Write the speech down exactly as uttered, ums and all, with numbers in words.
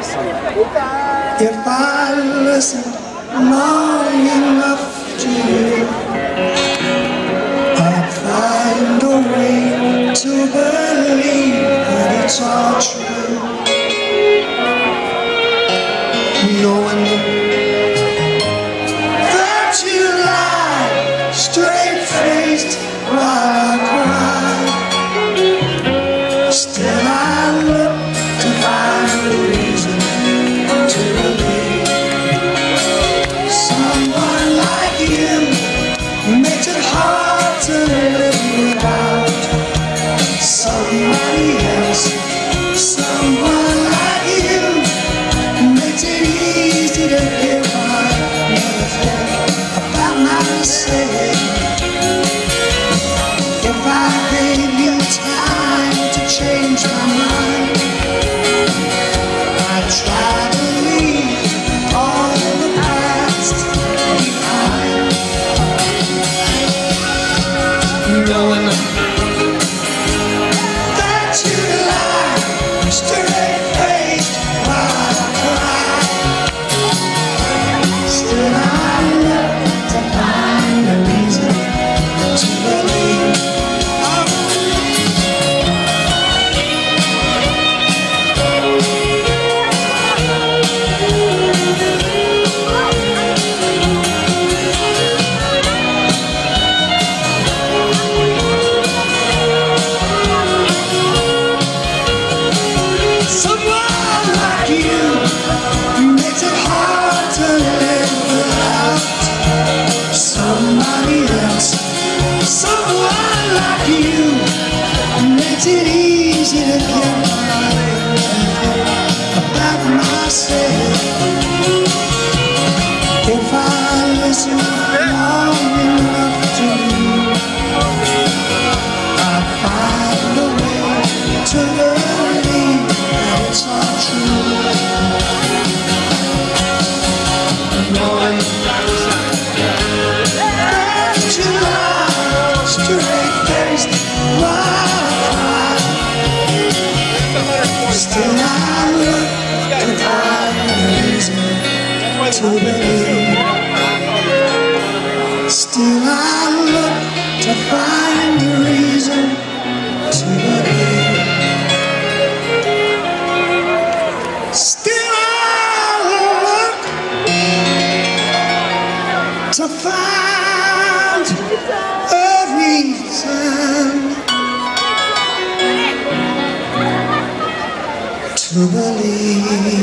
If I listen long enough to you, I'd find a way to believe that it's all true. Knowing that you lie straight-faced while I cry, still I look to find a reason to believe. Someone like you makes it hard to live without somebody else. Someone like you makes it easy to give my everything about myself. If I gave you time to change my mind, I'd try to leave all the past behind. Knowing that you lie straight-faced while I cry, still I look to find a reason to believe. Somebody else, someone like you makes it easy to get my about myself. If I listen long enough to you, I'll find a way to believe that it's all true. Knowing straight-faced while still I look to find a reason to believe. Still I look to find a reason to believe. Still I look to find a reason to believe.